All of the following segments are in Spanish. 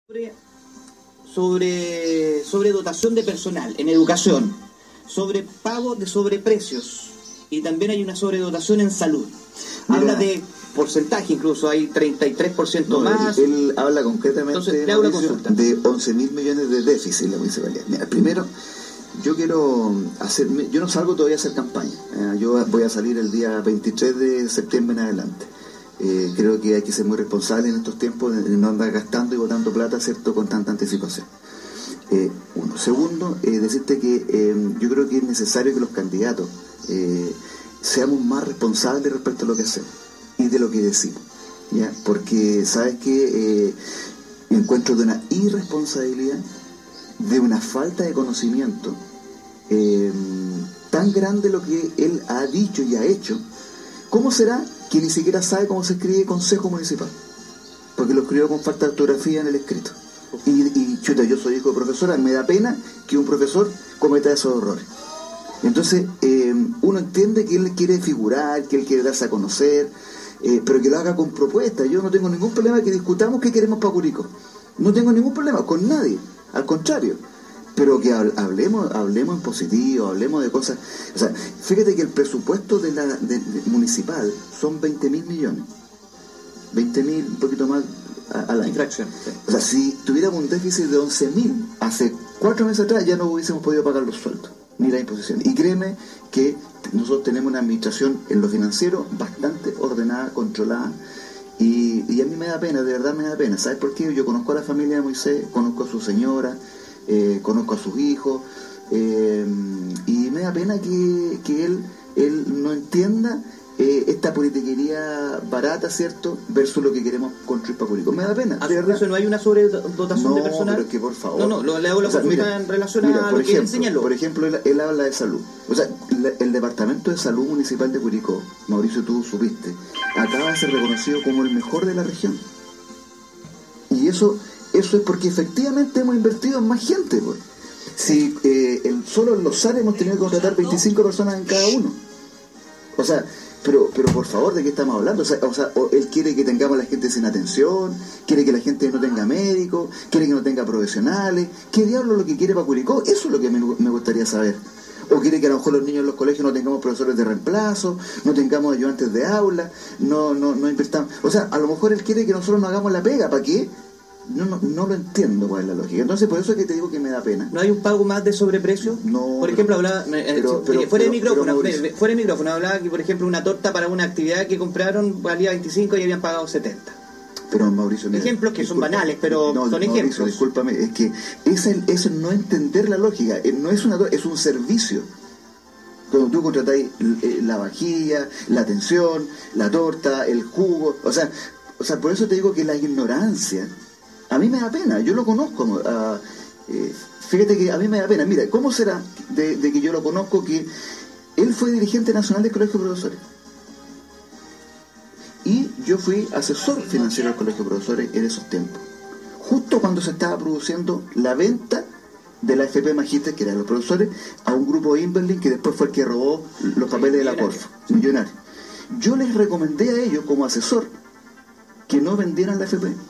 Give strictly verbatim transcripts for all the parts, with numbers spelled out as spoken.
sobre, sobre, sobre dotación de personal en educación, sobre pago de sobreprecios y también hay una sobredotación en salud. Mira, habla de porcentaje, incluso hay treinta y tres por ciento no, más. Él, él habla concretamente. Entonces, le hago una consulta. De once mil millones de déficit en la municipalidad. Mira, primero, yo quiero hacer, yo no salgo todavía a hacer campaña, eh, yo voy a salir el día veintitrés de septiembre en adelante. Eh, creo que hay que ser muy responsable en estos tiempos de no andar gastando y botando plata, ¿cierto?, con tanta anticipación. Eh, uno. Segundo, eh, decirte que eh, yo creo que es necesario que los candidatos eh, seamos más responsables respecto a lo que hacemos y de lo que decimos, ¿ya? Porque, ¿sabes qué? Eh, encuentro de una irresponsabilidad, de una falta de conocimiento eh, tan grande lo que él ha dicho y ha hecho. ¿Cómo será que ni siquiera sabe cómo se escribe Consejo Municipal? Porque lo escribió con falta de ortografía en el escrito. Y, y chuta, yo soy hijo de profesora, me da pena que un profesor cometa esos errores. Entonces, eh, uno entiende que él quiere figurar, que él quiere darse a conocer, eh, pero que lo haga con propuestas. Yo no tengo ningún problema que discutamos qué queremos para Curicó. No tengo ningún problema con nadie, al contrario. Pero que hablemos, hablemos en positivo, hablemos de cosas. O sea, fíjate que el presupuesto de la de, de, municipal son veinte mil millones. veinte mil, un poquito más a, al año. Infracción, sí. O sea, si tuviéramos un déficit de once mil, hace cuatro meses atrás ya no hubiésemos podido pagar los sueldos, ni la imposición. Y créeme que nosotros tenemos una administración en lo financiero bastante ordenada, controlada. Y, y a mí me da pena, de verdad me da pena. ¿Sabes por qué? Yo conozco a la familia de Moisés, conozco a su señora, Eh, conozco a sus hijos eh, y me da pena que, que él, él no entienda eh, esta politiquería barata, ¿cierto?, versus lo que queremos construir para Curicó. Me da pena, ¿de verdad? ¿Eso no hay una sobredotación no, de personal? Pero es que por favor. No, no, lo, le hago la o sea, consulta mira, en relación mira, a por lo ejemplo, que él señaló. Por ejemplo, él, él habla de salud. O sea, la, el Departamento de Salud Municipal de Curicó, Mauricio, tú supiste, acaba de ser reconocido como el mejor de la región. Y eso... Eso es porque efectivamente hemos invertido en más gente, pues. Si eh, el, solo en los S A R hemos tenido que contratar veinticinco personas en cada uno. O sea, pero pero por favor, ¿de qué estamos hablando? O sea, o sea o él quiere que tengamos a la gente sin atención, quiere que la gente no tenga médicos, quiere que no tenga profesionales. ¿Qué diablo es lo que quiere para Curicó? Eso es lo que me, me gustaría saber. O quiere que a lo mejor los niños en los colegios no tengamos profesores de reemplazo, no tengamos ayudantes de aula, no, no, no invirtamos. O sea, a lo mejor él quiere que nosotros no hagamos la pega. ¿Para qué? No, no, no lo entiendo cuál es la lógica. Entonces, por eso es que te digo que me da pena. ¿No hay un pago más de sobreprecio? No. Por ejemplo, hablaba, pero, pero, fuera de micrófono, pero, fuera de micrófono, hablaba que, por ejemplo, una torta para una actividad que compraron valía veinticinco y habían pagado setenta. Pero, Mauricio, mira, ejemplos que disculpa, son banales, pero no, son Mauricio, ejemplos. Discúlpame, es que eso es no entender la lógica. No es una torta, es un servicio. Cuando tú contratáis la vajilla, la atención, la torta, el jugo, o sea, o sea, por eso te digo que la ignorancia a mí me da pena. Yo lo conozco. Uh, eh, fíjate que a mí me da pena. Mira, ¿cómo será de, de que yo lo conozco que él fue dirigente nacional del Colegio de Profesores? Y yo fui asesor financiero del Colegio de Profesores en esos tiempos. Justo cuando se estaba produciendo la venta de la F P Magíster, que eran los profesores, a un grupo de Inverlin que después fue el que robó los papeles de la Corfo, millonario. Yo les recomendé a ellos como asesor que no vendieran la F P.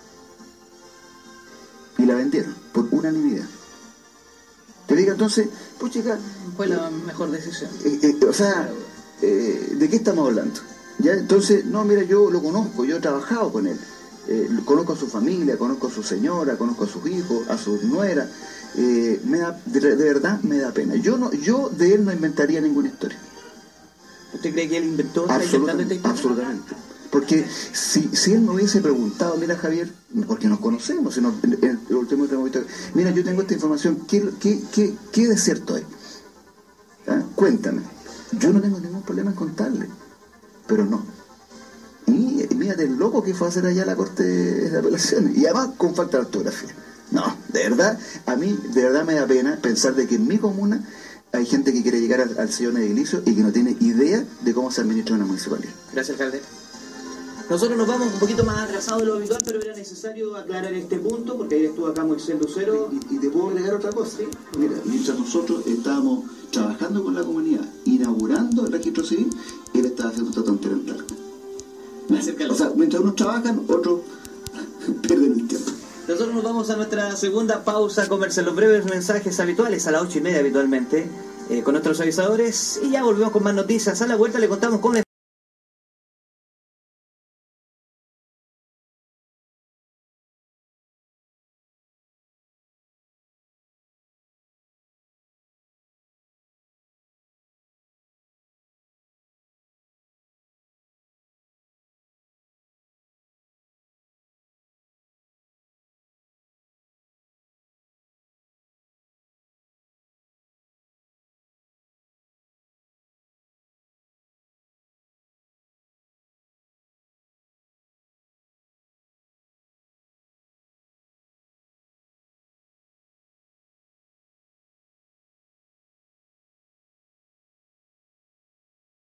Y la vendieron por unanimidad. Te digo entonces, pues chica, fue la mejor decisión. Eh, eh, o sea, eh, ¿de qué estamos hablando? ¿Ya? Entonces, no, mira, yo lo conozco, yo he trabajado con él. Eh, conozco a su familia, conozco a su señora, conozco a sus hijos, a sus nueras. Eh, me da, de, de verdad me da pena. Yo no, yo de él no inventaría ninguna historia. ¿Usted cree que él inventó? Absolutamente, esta historia? Absolutamente. Porque si, si él me hubiese preguntado, mira Javier, porque nos conocemos, en el, el último que hemos visto, mira, yo tengo esta información, ¿qué, qué, qué, qué de cierto hay? ¿Ah? Cuéntame. Yo no tengo ningún problema en contarle, pero no. Y mírate el loco que fue a hacer allá la Corte de Apelaciones, y además con falta de ortografía. No, de verdad, a mí de verdad me da pena pensar de que en mi comuna hay gente que quiere llegar al, al sillón edilicio y que no tiene idea de cómo se administra una municipalidad. Gracias, alcalde. Nosotros nos vamos un poquito más atrasados de lo habitual, pero era necesario aclarar este punto, porque ahí estuvo acá Moisés Lucero. Y, y te puedo agregar otra cosa. ¿Sí? Mira, mientras nosotros estábamos trabajando con la comunidad, inaugurando el registro civil, él estaba haciendo esta tontería en Talca. O sea, mientras unos trabajan, otros pierden el tiempo. Nosotros nos vamos a nuestra segunda pausa comercial, los breves mensajes habituales a las ocho y media habitualmente, eh, con nuestros avisadores, y ya volvemos con más noticias. A la vuelta le contamos cómo